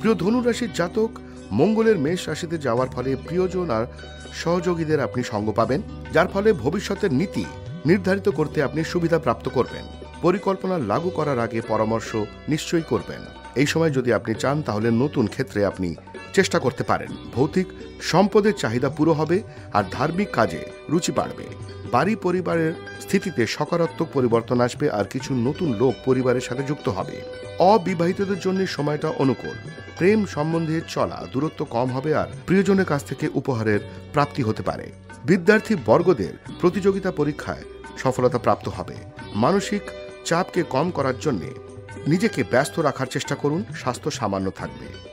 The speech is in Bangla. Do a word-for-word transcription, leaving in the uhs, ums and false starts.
প্রিয় ধনুরাশির জাতক, মঙ্গলের মেষ রাশিতে যাওয়ার ফলে প্রিয়জন আর সহযোগীদের আপনি সঙ্গ পাবেন, যার ফলে ভবিষ্যতের নীতি নির্ধারিত করতে আপনি সুবিধা প্রাপ্ত করবেন। পরিকল্পনা লাগু করার আগে পরামর্শ নিশ্চয়ই করবেন। এই সময় যদি আপনি চান তাহলে নতুন ক্ষেত্রে আপনি চেষ্টা করতে পারেন। ভৌতিক সম্পদের চাহিদা পুরো হবে আর ধার্মিক কাজে রুচি বাড়বে। বাড়ি পরিবারের স্থিতিতে সকারাত্মক পরিবর্তন আসবে আর কিছু নতুন লোক পরিবারের সাথে যুক্ত হবে। অবিবাহিতদের জন্য সময়টা অনুকূল। প্রেম সম্বন্ধে চলা দূরত্ব কম হবে আর প্রিয়জনের কাছ থেকে উপহারের প্রাপ্তি হতে পারে। বিদ্যার্থী বর্গদের প্রতিযোগিতা পরীক্ষায় সফলতা প্রাপ্ত হবে। মানসিক চাপকে কম করার জন্য নিজেকে ব্যস্ত রাখার চেষ্টা করুন, স্বাস্থ্য সামান্য থাকবে।